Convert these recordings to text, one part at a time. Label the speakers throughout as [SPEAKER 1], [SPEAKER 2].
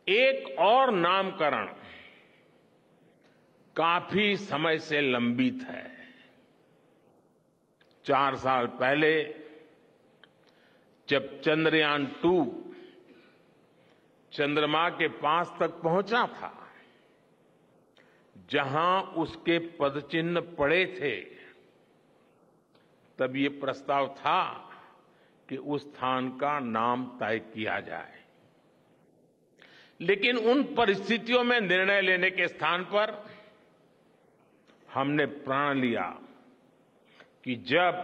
[SPEAKER 1] एक और नामकरण काफी समय से लंबित है। 4 साल पहले जब चंद्रयान-2 चंद्रमा के पास तक पहुंचा था, जहां उसके पदचिन्ह पड़े थे, तब ये प्रस्ताव था कि उस स्थान का नाम तय किया जाए। लेकिन उन परिस्थितियों में निर्णय लेने के स्थान पर हमने प्रण लिया कि जब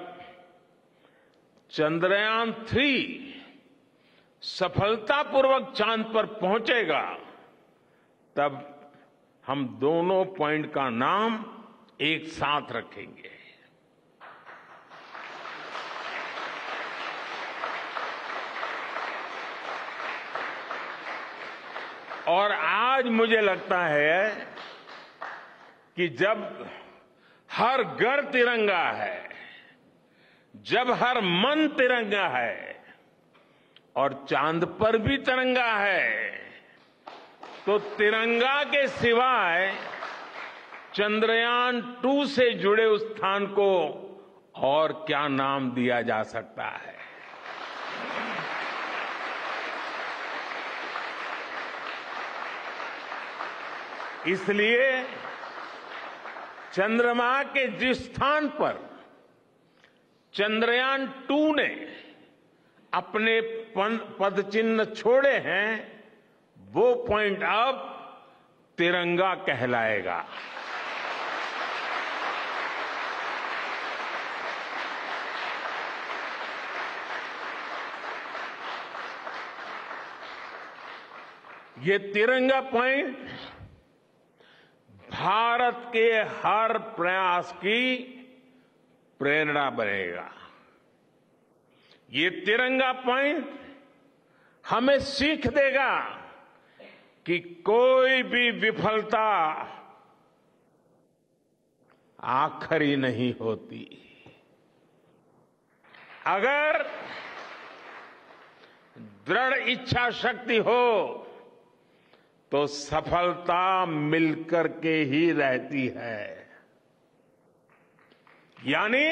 [SPEAKER 1] चंद्रयान-3 सफलतापूर्वक चांद पर पहुंचेगा, तब हम दोनों पॉइंट का नाम एक साथ रखेंगे। और आज मुझे लगता है कि जब हर घर तिरंगा है, जब हर मन तिरंगा है और चांद पर भी तिरंगा है, तो तिरंगा के सिवाय चंद्रयान-2 से जुड़े उस स्थान को और क्या नाम दिया जा सकता है। इसलिए चंद्रमा के जिस स्थान पर चंद्रयान-2 ने अपने पदचिन्ह छोड़े हैं, वो पॉइंट अब तिरंगा कहलाएगा। ये तिरंगा पॉइंट भारत के हर प्रयास की प्रेरणा बनेगा। ये तिरंगा पॉइंट हमें सीख देगा कि कोई भी विफलता आखिरी नहीं होती। अगर दृढ़ इच्छा शक्ति हो तो सफलता मिलकर के ही रहती है। यानी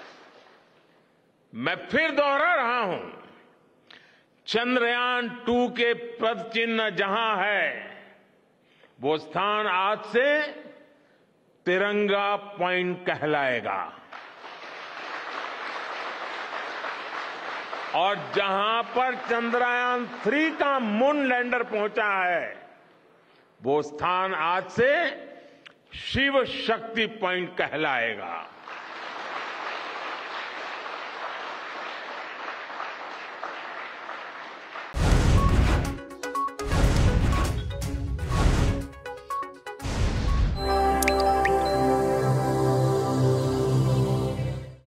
[SPEAKER 1] मैं फिर दोहरा रहा हूं, चंद्रयान-2 के पदचिन्ह जहां है, वो स्थान आज से तिरंगा पॉइंट कहलाएगा। और जहां पर चंद्रयान-3 का मून लैंडर पहुंचा है, वो स्थान आज से शिव शक्ति पॉइंट कहलाएगा।